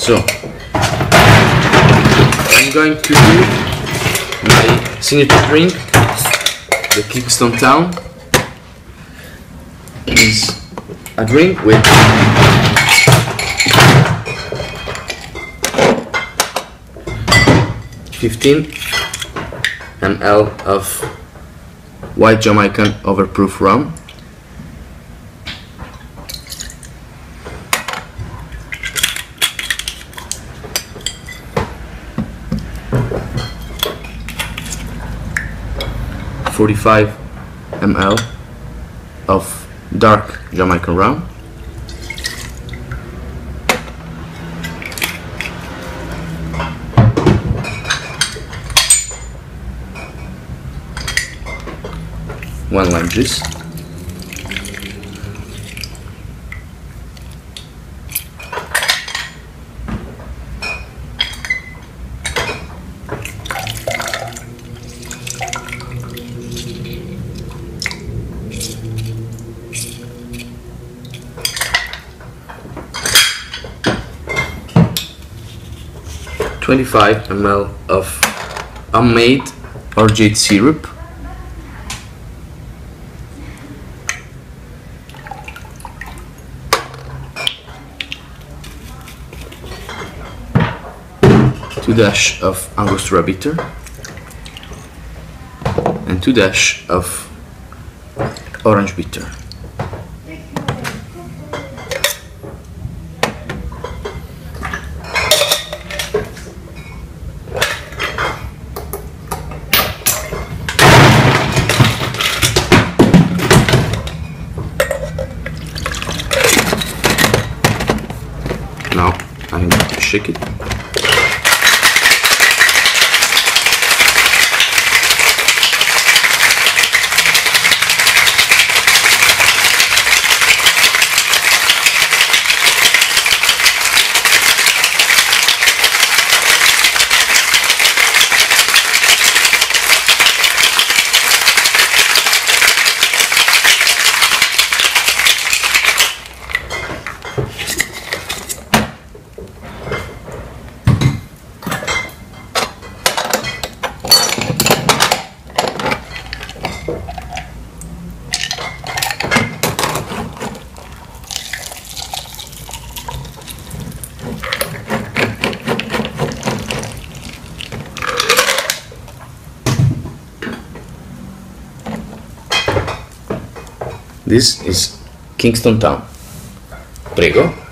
So I'm going to do my signature drink, the Kingston Town. Is a drink with 15 ml of white Jamaican overproof rum, .45 ml of dark Jamaican rum, one lime juice, .25 ml of unmade orgeat syrup, two dash of Angostura bitter, and 2 dash of orange bitter. Now I'm going to shake it. This is Kingston Town. Prego.